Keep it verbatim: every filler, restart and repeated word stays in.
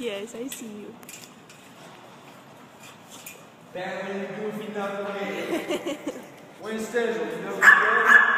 Yes, I see you. Back when you do if you know what it is. Winston, you know what